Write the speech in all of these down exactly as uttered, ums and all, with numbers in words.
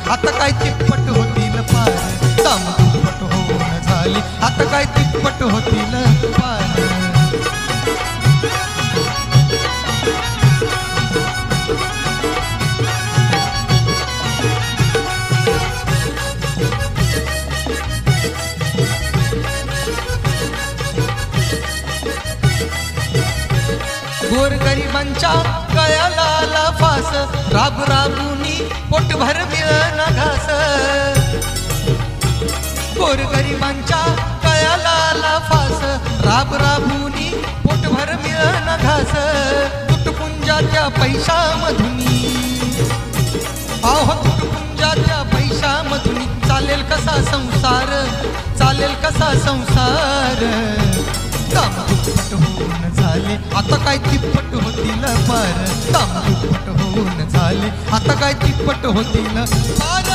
आता काय तिप्पट होतील पार, दाम दुप्पट होऊन झाले आता काय तिप्पट होतील पार. गोरगरिबांच्या गळ्याला आला फास, राब राबुनी पोटभर मिळना घास. गोरगरिबांच्या गळ्याला आला फास, राब राबुनी पोटभर मिळना घास. तुटपुंजाच्या पैशामधुनी, आहो तुटपुंजाच्या पैशामधुनी चालेल कसा संसार, चालेल कसा संसार. दाम दुप्पट होऊन झाले आता काय तिप्पट होतील पार, दाम दुप्पट होऊन झाले आता काय तिप्पट होतील पार.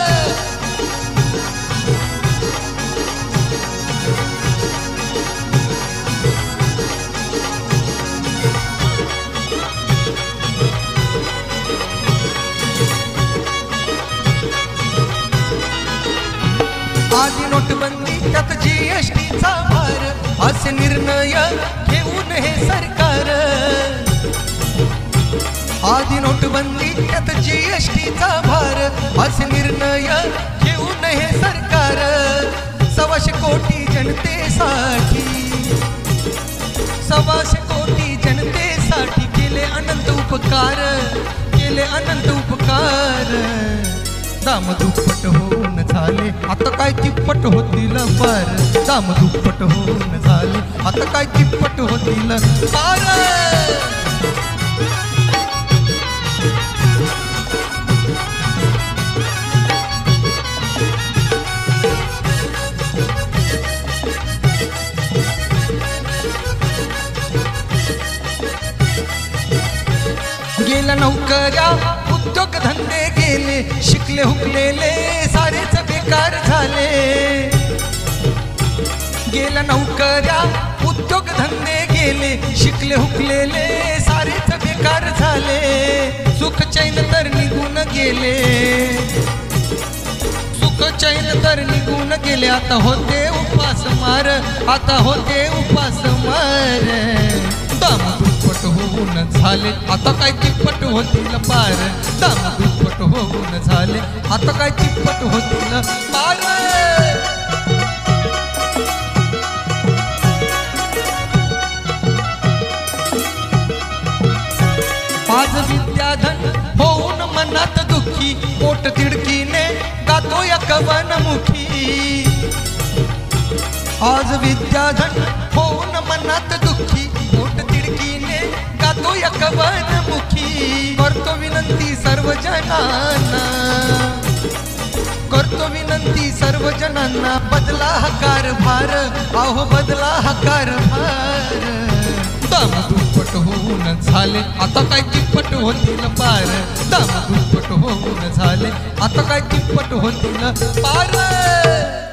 आधी नोटबंदी त्यात जीएसटीचा भार, असे निर्णय घेऊन हे सरकार. आधी नोटबंदी त्यात जीएसटीचा भार, असे निर्णय घेऊन हे सरकार. सव्वाशे कोटी जनतेसाठी, सव्वाशे कोटी जनतेसाठी केले अनंत उपकार, केले अनंत उपकार. दाम दुप्पट होऊन झाले आता काय तिप्पट होतील पार, दाम दुप्पट होऊन झाले आता काय तिप्पट होतील पार. गेल्या नौकऱ्या उद्योग धंदे गेले, शिकले हुकलेले सारेच बेकार झाले. गेल्या नौकऱ्या उद्योग धंदे गेले, शिकले हुकलेले सारेच बेकार झाले. सुख चैन तर निघून गेले, सुख चैन तर निघून गेले. आता होते उपास मार, आता होते उपास मार. दाम दुप्पट होऊन झाले आता काय तिप्पट होतील पार, दाम दुप्पट होऊन झाले आता काय तिप्पट होतील पार. आज विद्याधन होऊन मनात दुःखी, पोट तिडकीने गातो या कवनमुखी. आज विद्याधन होऊन मनात दुःखी, पोट तिडकीने गातो या कवनमुखी. करतो विनंती सर्व जनांना, करतो विनंती सर्व जनांना, बदला हा कारभार, आहो बदला हा कारभार. दाम दुप्पट होऊन झाले आता काय तिप्पट होतील पार, दाम दुप्पट होऊन झाले आता काय तिप्पट होतील पार.